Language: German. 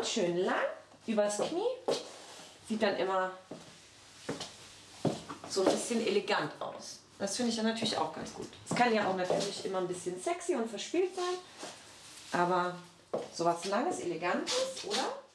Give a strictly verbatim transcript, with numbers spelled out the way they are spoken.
ganz schön lang übers Knie. Sieht dann immer so ein bisschen elegant aus. Das finde ich dann natürlich auch ganz gut. Es kann ja auch natürlich immer ein bisschen sexy und verspielt sein, aber sowas Langes, Elegantes, oder?